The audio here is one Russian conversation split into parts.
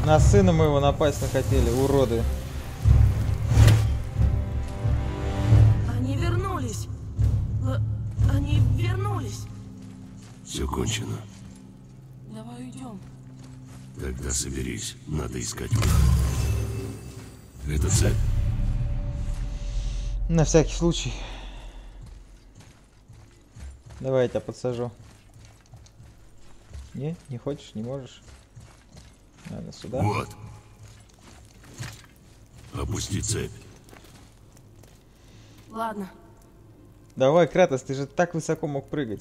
На сына моего напасть хотели, уроды. Они вернулись. Они вернулись. Все кончено. Давай уйдем. Тогда соберись, надо искать выход. Это цепь. На всякий случай. Давай я тебя подсажу. Не хочешь, не можешь? Надо сюда. Вот. Опусти цепь. Ладно. Давай, Кратос, ты же так высоко мог прыгать.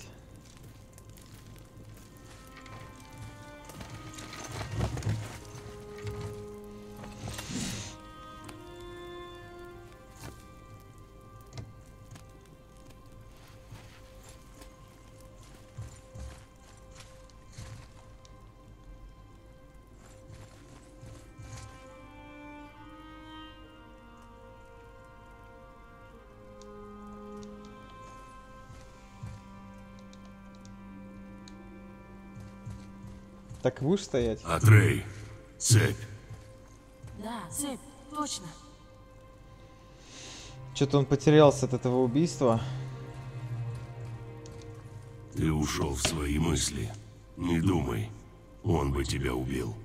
Так будешь стоять? Атрей, цепь. Да, цепь, точно. Что-то он потерялся от этого убийства. Ты ушел в свои мысли. Не думай, он бы тебя убил.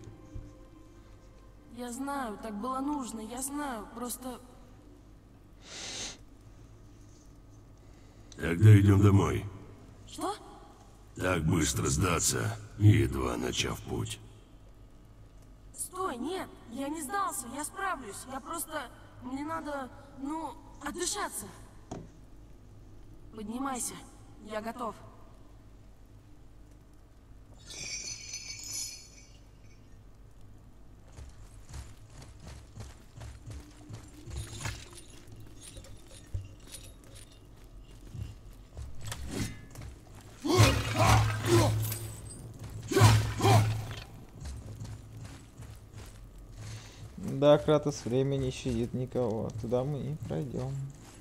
Я знаю, так было нужно, я знаю, просто... Тогда идем домой. Что? Так быстро сдаться, едва начав путь. Стой, нет, я не сдался, я справлюсь. Я просто... Мне надо, ну, отдышаться. Поднимайся, я готов. Да, Кратос, время не щадит никого. Туда мы и пройдем.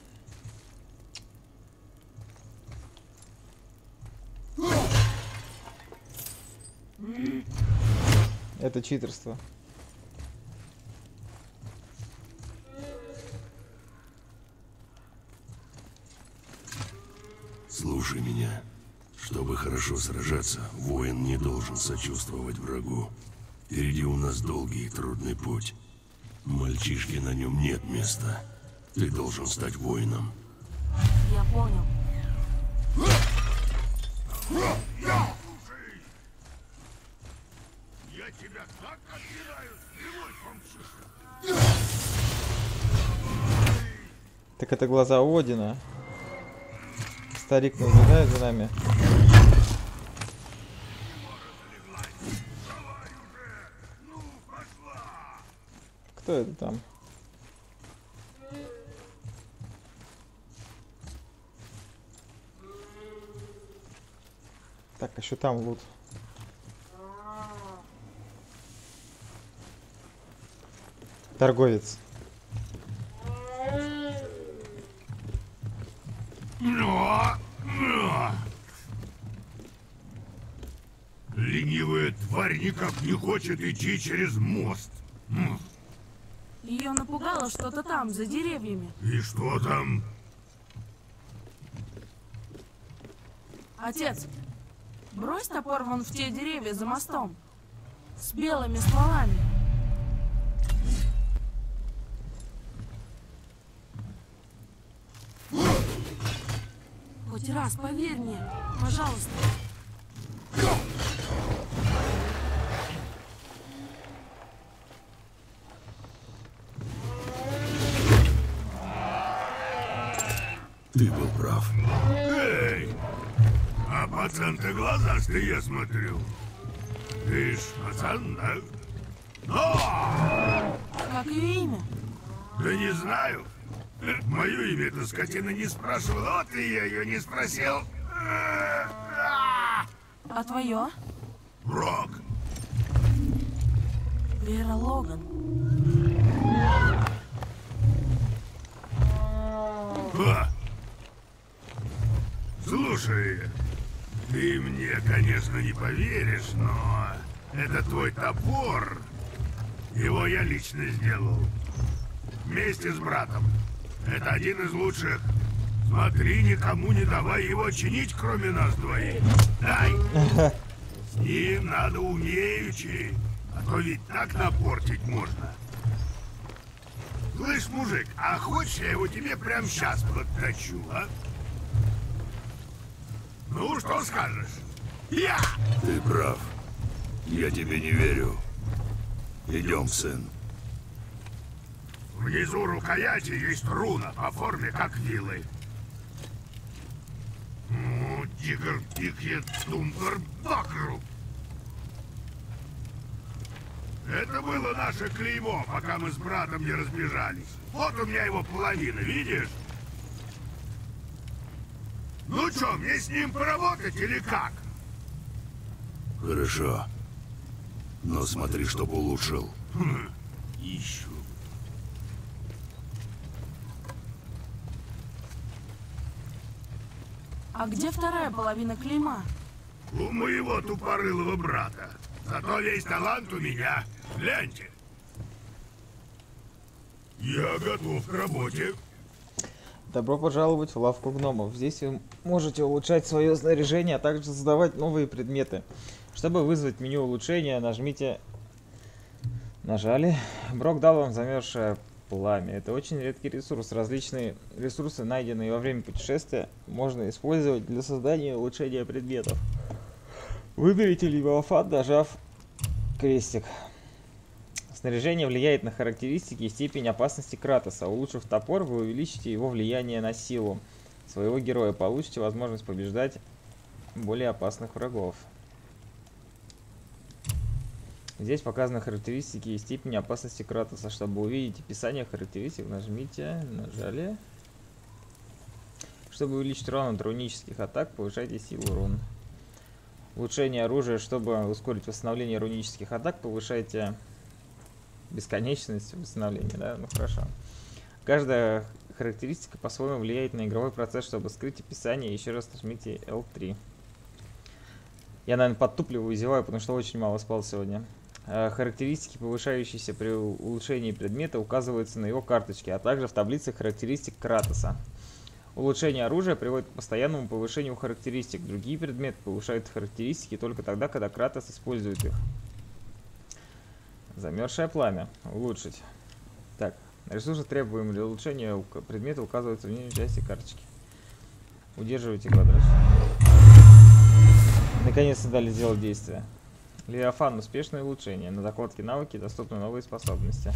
Это читерство. Слушай меня. Чтобы хорошо сражаться, воин не должен сочувствовать врагу. Впереди у нас долгий и трудный путь. Мальчишке на нем нет места. Ты должен стать воином. Я понял. Я тебя так отбираю, стрелой помчишь. Так это глаза Одина. Старик наблюдает за нами. Кто это там? Так, еще там лут. Торговец. Ленивая тварь никак не хочет идти через мост. Ее напугало что-то там, за деревьями. И что там? Отец, брось топор вон в те деревья за мостом. С белыми стволами. Хоть раз, поверь мне, пожалуйста. Ты был прав. Эй! А пацан-то глазастый, я смотрю. Ты ж пацан, да? Как ее имя? Да не знаю. Мое имя эта скотина не спрашивала, вот и я ее не спросил. А твое? Рок. Вера Логан. Слушай, ты мне, конечно, не поверишь, но это твой топор. Его я лично сделал. Вместе с братом. Это один из лучших. Смотри, никому не давай его чинить, кроме нас двоих. Дай! С ним надо умеючи, а то ведь так напортить можно. Слышь, мужик, а хочешь я его тебе прямо сейчас подточу, а? Ну, что скажешь? Я! Ты прав. Я тебе не верю. Идем, сын. Внизу рукояти есть руна по форме, как вилы. Тигр пикет тумбер бакру. Это было наше клеймо, пока мы с братом не разбежались. Вот у меня его половина, видишь? Ну что, мне с ним поработать или как? Хорошо. Но смотри, чтоб улучшил. Ищу. А где вторая половина клейма? У моего тупорылого брата. Зато весь талант у меня. Гляньте. Я готов к работе. Добро пожаловать в лавку гномов. Здесь вы можете улучшать свое снаряжение, а также создавать новые предметы. Чтобы вызвать меню улучшения, нажали. Брок дал вам замерзшее пламя. Это очень редкий ресурс. Различные ресурсы, найденные во время путешествия, можно использовать для создания и улучшения предметов. Выберите Левиафан, нажав крестик. Снаряжение влияет на характеристики и степень опасности Кратоса. Улучшив топор, вы увеличите его влияние на силу своего героя. Получите возможность побеждать более опасных врагов. Здесь показаны характеристики и степень опасности Кратоса. Чтобы увидеть описание характеристик, нажали. Чтобы увеличить урон от рунических атак, повышайте силу рун. Улучшение оружия. Чтобы ускорить восстановление рунических атак, повышайте бесконечность восстановления. Да? Ну хорошо. Каждая характеристика по-своему влияет на игровой процесс. Чтобы скрыть описание, еще раз нажмите L3. Я, наверное, подтупливаю и зеваю, потому что очень мало спал сегодня. Характеристики, повышающиеся при улучшении предмета, указываются на его карточке, а также в таблице характеристик Кратоса. Улучшение оружия приводит к постоянному повышению характеристик. Другие предметы повышают характеристики только тогда, когда Кратос использует их. Замерзшее пламя. Улучшить. Так, ресурсы, требуемые для улучшения предмета, указываются в нижней части карточки. Удерживайте квадрат. Наконец-то дали сделать действие. Левиафан. Успешное улучшение. На закладке навыки доступны новые способности.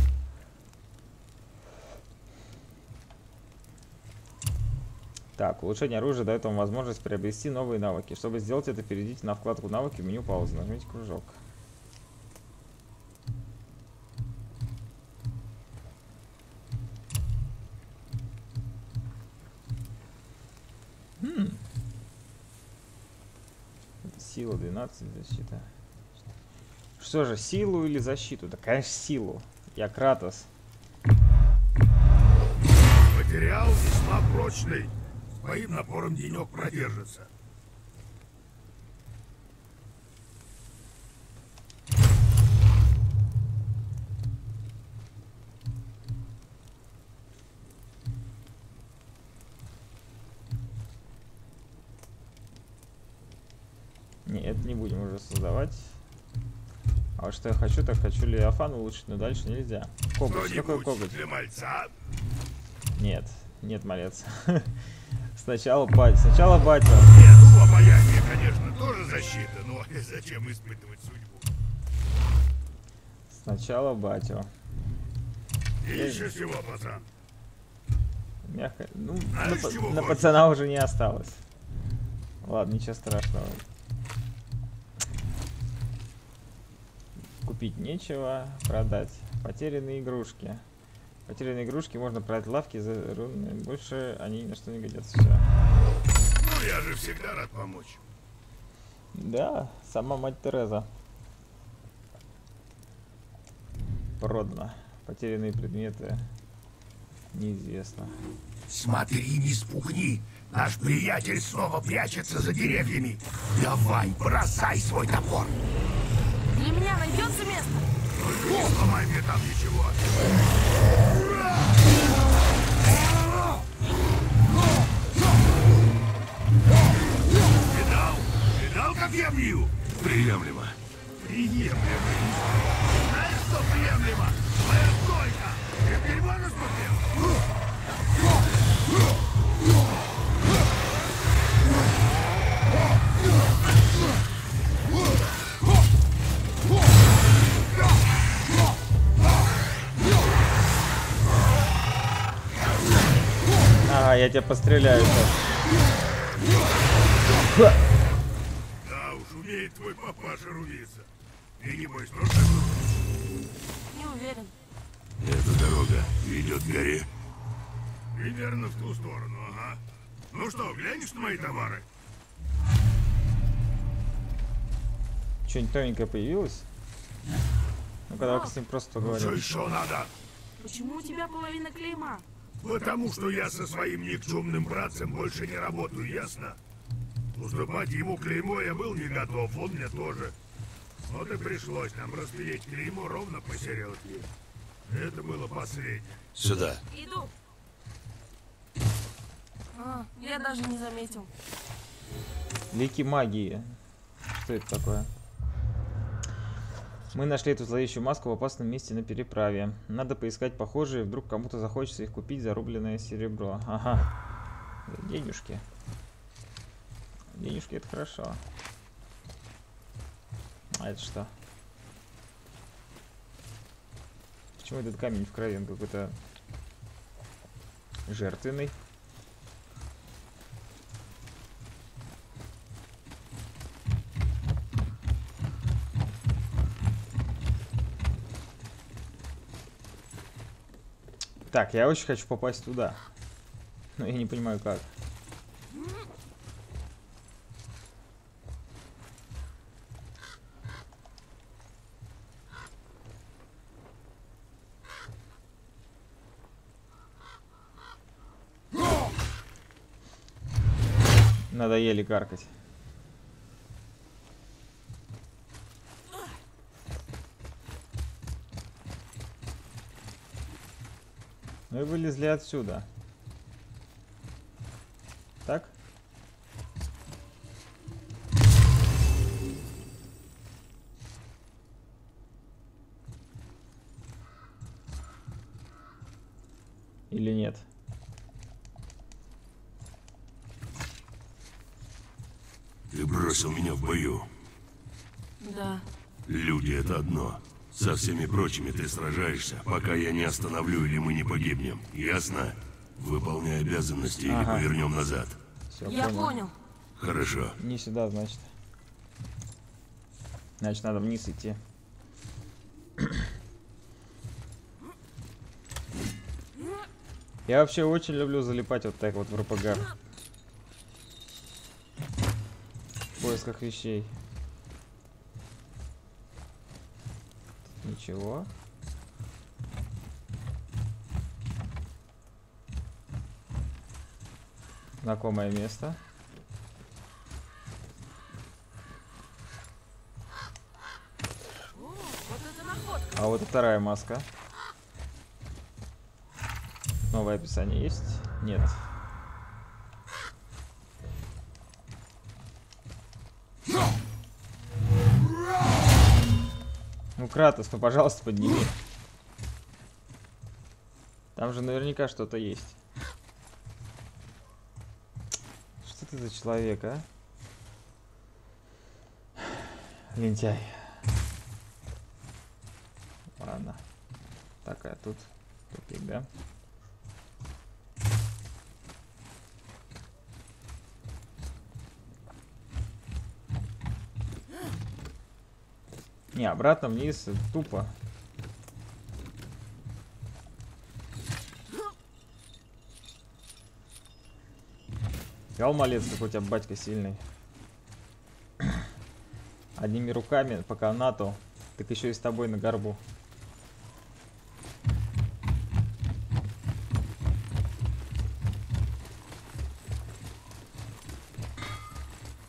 Так, улучшение оружия дает вам возможность приобрести новые навыки. Чтобы сделать это, перейдите на вкладку навыки в меню паузы. Нажмите кружок. Сила 12, защита. Что же, силу или защиту? Да, конечно, силу. Я Кратос. Материал весьма прочный. С твоим напором денек продержится. Нет, не будем уже создавать. А вот что я хочу, так хочу Левиафан улучшить, но дальше нельзя. Коготь, какой коготь? Для мальца? Нет, нет, малец. Сначала батя. Нет, ну обаяние, конечно, тоже защита, но зачем испытывать судьбу? Сначала батю. Ищешь его, пацан? Мягко. Ну, чего на хочешь? пацана уже не осталось. Ладно, ничего страшного. Купить нечего, продать. Потерянные игрушки. Потерянные игрушки можно продать в лавке за руны. Больше они ни на что не годятся. Все. Ну, я же всегда рад помочь. Да, сама мать Тереза. Продано. Потерянные предметы. Неизвестно. Смотри, не спугни. Наш приятель снова прячется за деревьями. Давай, бросай свой топор. Для меня найдется место? Только не сломай мне там ничего. Видал, как я бью? Приемлемо. Приемлемо. Знаешь, что приемлемо? Моя стойка. Ты переводишь смотрел? Ага, я тебя постреляю сейчас. Да уж, умеет твой папаша рубиться. Ты небось тоже? Не уверен. Эта дорога ведет к горе. Примерно в ту сторону, ага. Ну что, глянешь на мои товары? Что-нибудь новенькое появилось? Ну-ка, давай с ним просто Что поговорим. еще надо? Почему у тебя половина клейма? Потому что я со своим никчемным братцем больше не работаю, ясно? Уступать ему клеймо я был не готов, он мне тоже. Вот и пришлось нам распилить клеймо ровно посередке. Это было последнее. Сюда. Иду. Я даже не заметил. Лики магии. Что это такое? Мы нашли эту зловещую маску в опасном месте на переправе. Надо поискать похожие, вдруг кому-то захочется их купить за рубленное серебро. Ага. Денежки. Денежки — это хорошо. А это что? Почему этот камень в крови? Он какой-то жертвенный. Так, я очень хочу попасть туда. Но я не понимаю, как. Надоели каркать. Мы вылезли отсюда. Так? Или нет? Ты бросил меня в бою. Да. Люди — это одно. Со всеми прочими ты сражаешься, пока я не остановлю или мы не погибнем. Ясно? Выполняй обязанности или повернем назад. Всё, Я понял. Хорошо. Не сюда, значит. Значит, надо вниз идти. Я вообще очень люблю залипать вот так вот в РПГ. В поисках вещей. Ничего. Знакомое место. Вот это находка. А вот и вторая маска. Новое описание есть? Нет. Ну, Кратос, ну, пожалуйста, подними. Там же наверняка что-то есть. Что ты за человек, а? Лентяй. Ладно. Так, а тут тупик, да? Не, обратно вниз тупо. Гал, малец, какой у тебя батька сильный. Одними руками по канату, так еще и с тобой на горбу.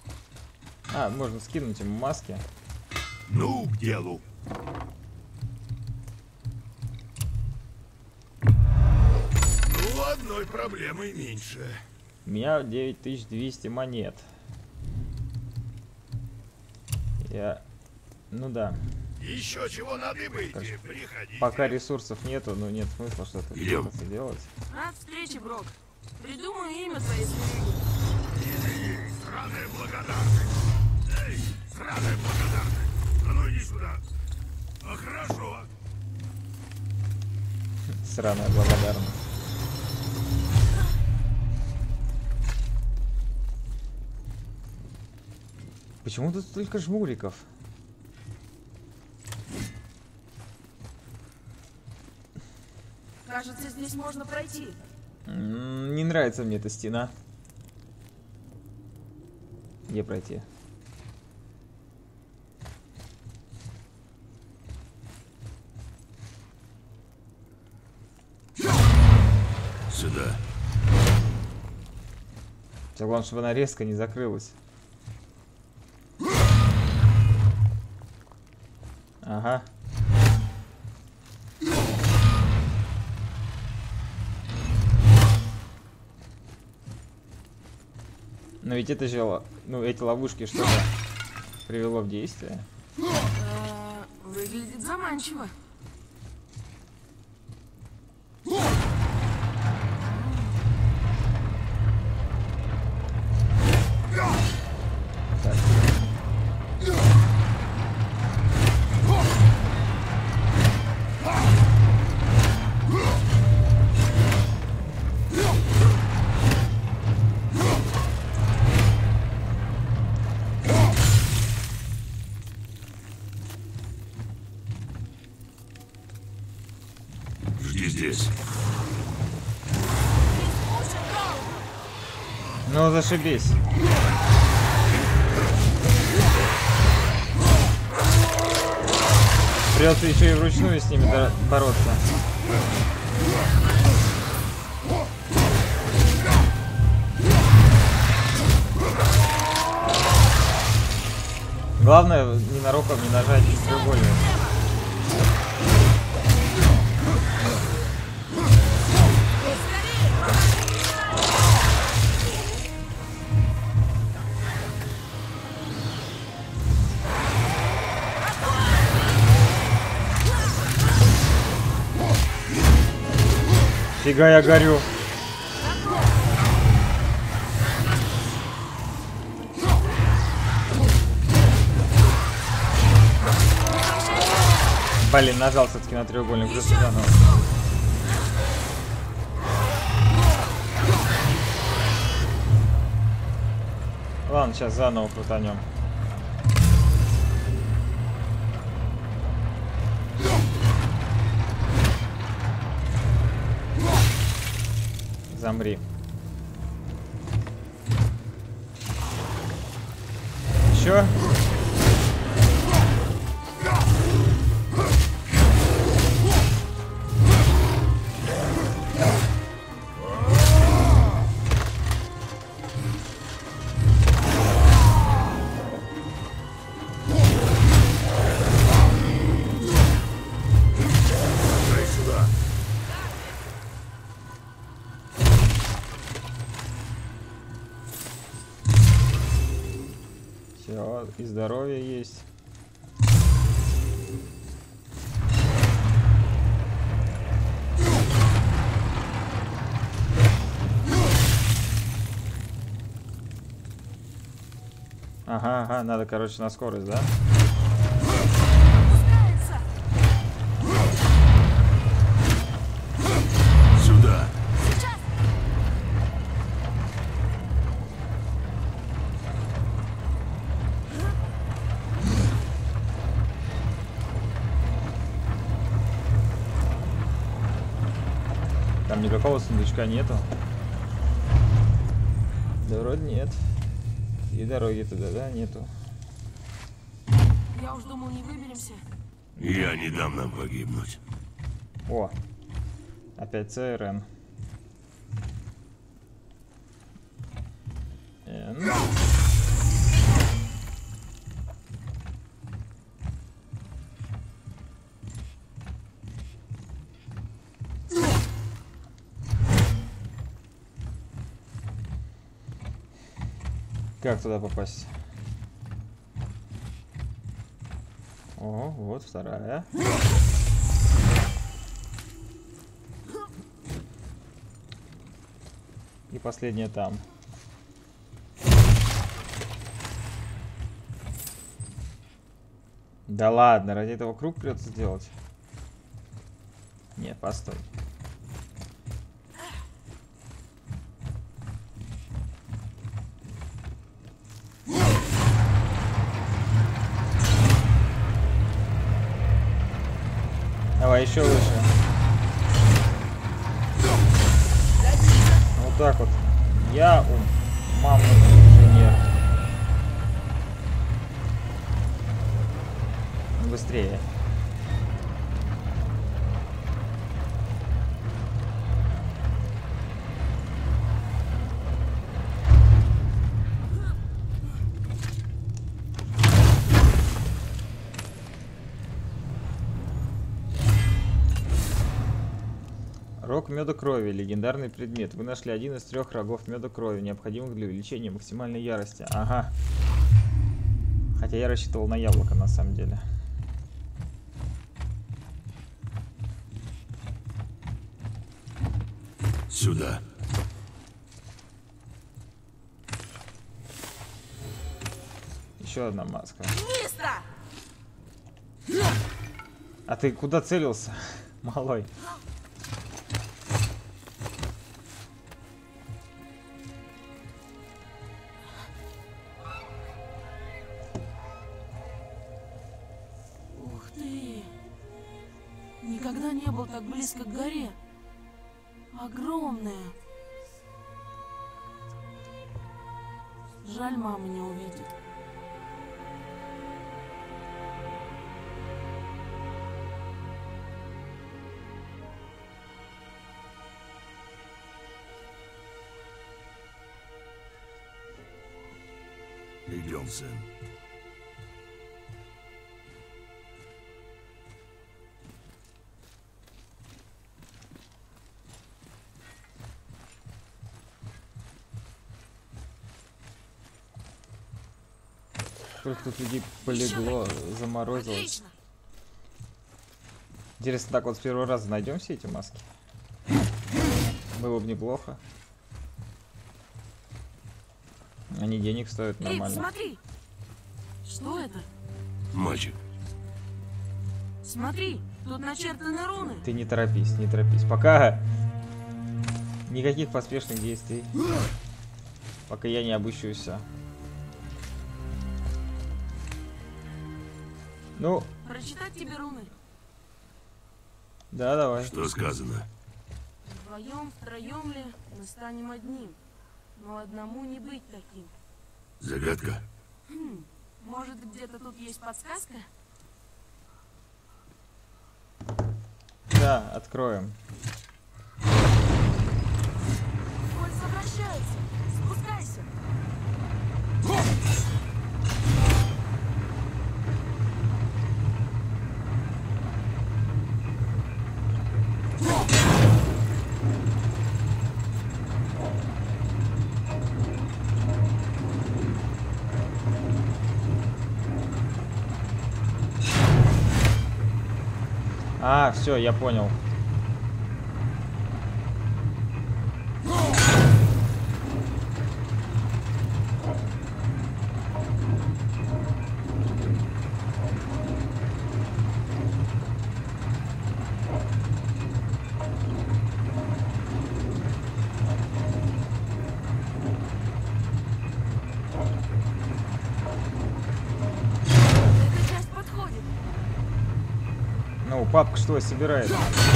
А, можно скинуть ему маски. Ну, к делу. одной проблемой меньше. У меня 9200 монет. Ну да. Еще чего надыбайте, Конечно. приходите. Пока ресурсов нету, но нет смысла что-то делать. Рад встрече, Брок. Придумаю имя твоей зверюги. Сраная благодарность. Эй, сраная благодарность. А ну иди сюда. А хорошо. Сраная благодарность. Почему тут столько жмуриков? Кажется, здесь можно пройти. Не нравится мне эта стена. Где пройти? Сюда. Все главное, чтобы она резко не закрылась. Ага. Но ведь это же, ну, эти ловушки что-то привело в действие. Выглядит заманчиво. Так. Жди здесь. Ну, зашибись. Придется еще и вручную с ними бороться. Главное, ненароком не нажать треугольник. Фига я горю. Блин, нажал все-таки на треугольник. Просто заново. Ладно, сейчас заново крутанем. Замри. Еще? Все, и здоровье есть. Ага, ага, надо, короче, на скорость, да? Сюда. Там никакого сундучка нету. Да вроде нет. И дороги туда, да, нету. Я уж думал, не выберемся. Я не дам нам погибнуть. О, опять ЦРН. Н. как туда попасть? О, вот вторая. И последняя там. Да ладно, ради этого круг придется сделать. Нет, постой. Давай еще выше. Вот так вот. Я мамы инженер. Быстрее. Рог меда крови. Легендарный предмет. Вы нашли один из 3 рогов меда крови, необходимых для увеличения максимальной ярости. Ага. Хотя я рассчитывал на яблоко на самом деле. Сюда. Еще одна маска. Мистер! А ты куда целился, малой? Ух ты! Никогда не был так близко к горе. Огромная. Жаль, мама не увидит. Идем, сын. Сколько тут людей полегло, заморозилось. Отлично. Интересно, так вот с первого раза найдем все эти маски? Было бы неплохо. Они денег стоят Эй, нормально. смотри! Что это? Мальчик, Смотри, тут начертаны руны. Ты не торопись, не торопись. Пока никаких поспешных действий. Пока я не обучусь. Ну, Прочитать тебе руны. да, давай. что сказано? Вдвоем, втроем ли мы станем одним? Но одному не быть таким. Загадка? Может, где-то тут есть подсказка? Да, откроем. Кольца вращаются. Спускайся. А, все, я понял. Эта часть подходит. Ну, папка что собирает?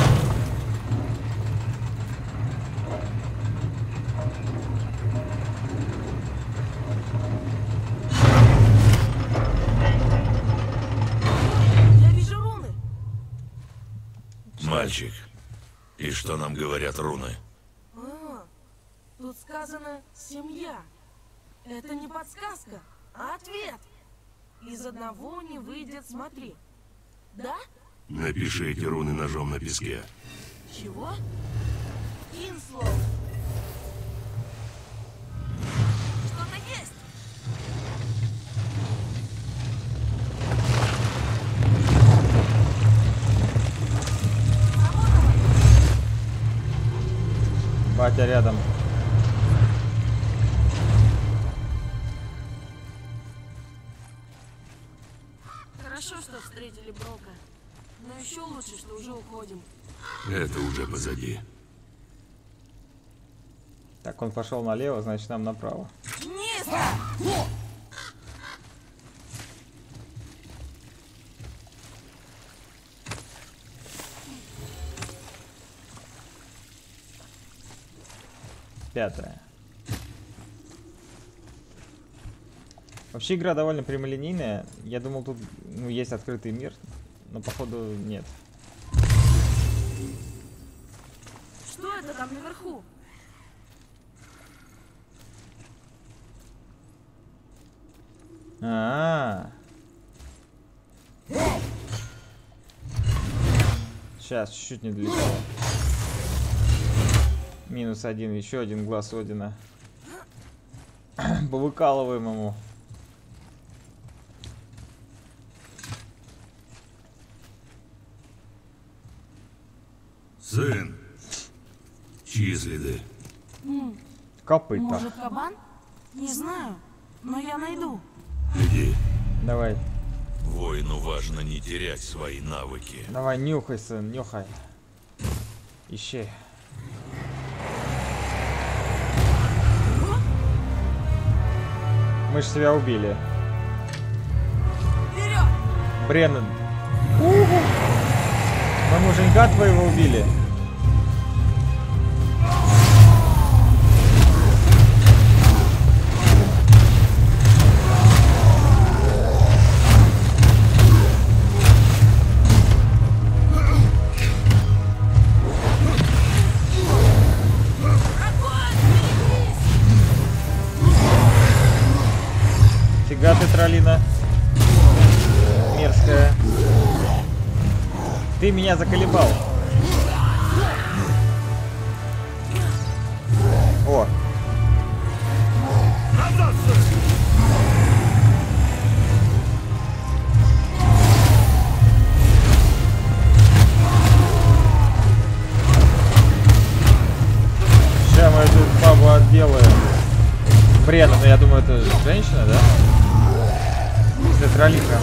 Я вижу руны. Мальчик, и что нам говорят руны? Тут сказано «семья». Это не подсказка, а ответ. Из одного не выйдет, смотри. Да? Напиши эти руны ножом на песке. Чего? Кинслоу. Что-то есть. хотя рядом. Хорошо, что встретили Брока. Но еще лучше, что уже уходим. Это уже позади. Так, он пошел налево, значит нам направо. Нет! Пятое. Вообще игра довольно прямолинейная. Я думал, тут есть открытый мир, но походу нет. Что это там наверху? Сейчас, чуть-чуть не долетело. -1, еще один глаз Одина. Повыкалываем ему. Сын, чьи следы? Копыта. Может, кабан? Не знаю, но я найду. Иди. Давай, Воину важно не терять свои навыки. давай, нюхай, сын, нюхай. Ищи. Мы же тебя убили. Вперед! Бреннан. Мы муженька твоего убили. Фига ты, троллина. Мерзкая. Ты меня заколебал. О. Сейчас мы эту бабу отделаем. Брена, но я думаю, это женщина, да? Это троллиха.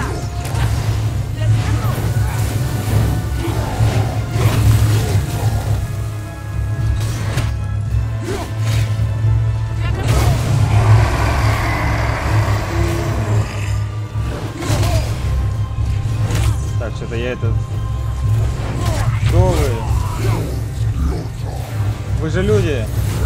Так, что-то я этот... Кто вы? Вы же люди.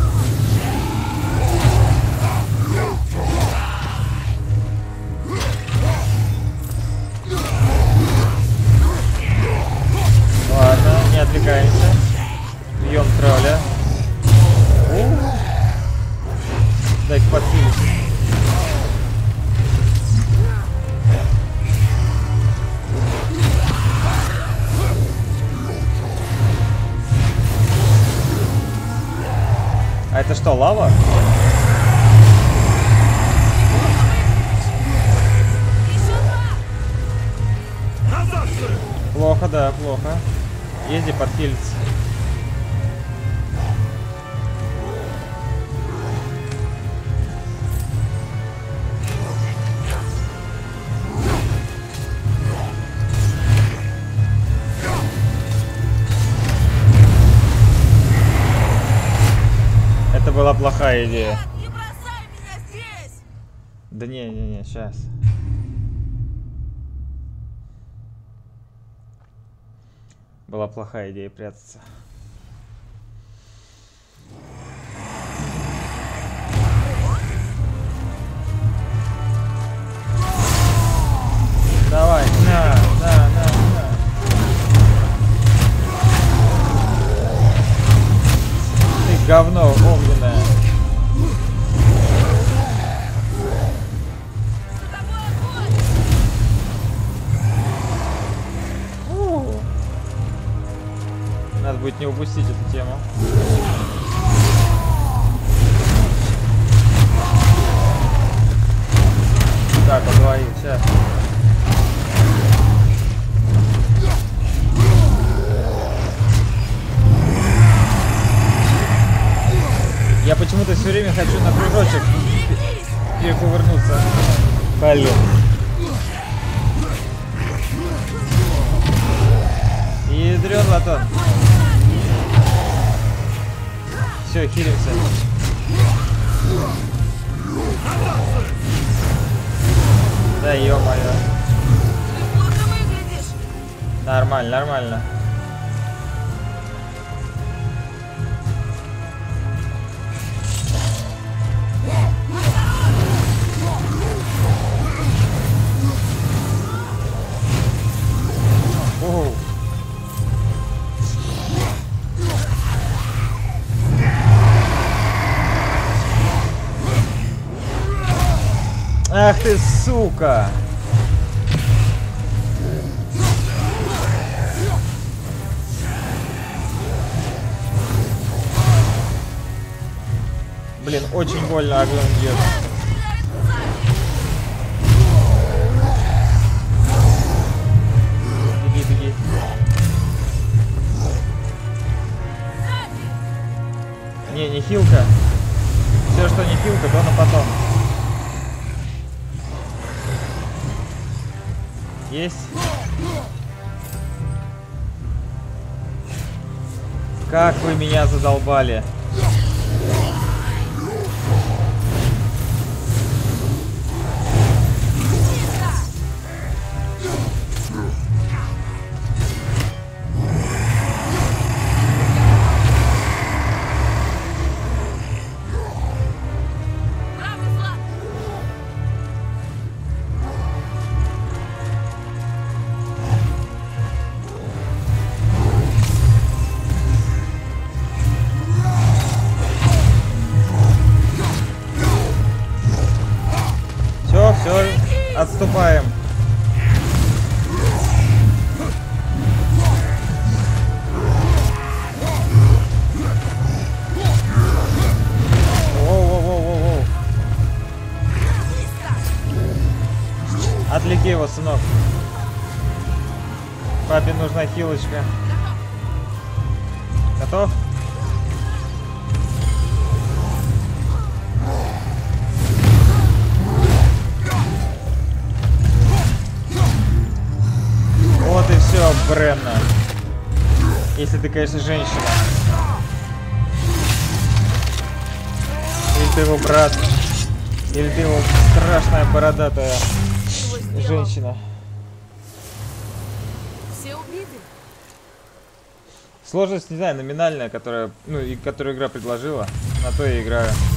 Ладно, не отвлекаемся. Бьем тролля. Дай-ка подхилить. А это что, лава? Плохо, да, плохо. Езди подхилиться. Это была плохая идея. Не бросай меня здесь! Да не, сейчас. Была плохая идея прятаться. Давай, на. Ты говно огненное. Надо будет не упустить эту тему. Так, он двоих, сейчас. хочу на кружочек перекувырнуться. Блин. Ядрён латон. Все, хилимся. Да ё-моё. Плохо выглядишь. Нормально, нормально. Оу. Ах ты, сука! Блин, очень больно огонь бьет. Беги, беги. Не хилка. Все, что не хилка, то на потом. Есть. Как вы меня задолбали. Правый фланг. Все, отступаем. Воу. Отвлеки его, сынок. Папе нужна хилочка. Готов? Вот и все, Бренна. Если ты, конечно, женщина. Или ты его брат. Или ты его страшная бородатая женщина. Все убиты. Сложность, не знаю, номинальная, которая, ну, и которую игра предложила. На то я играю.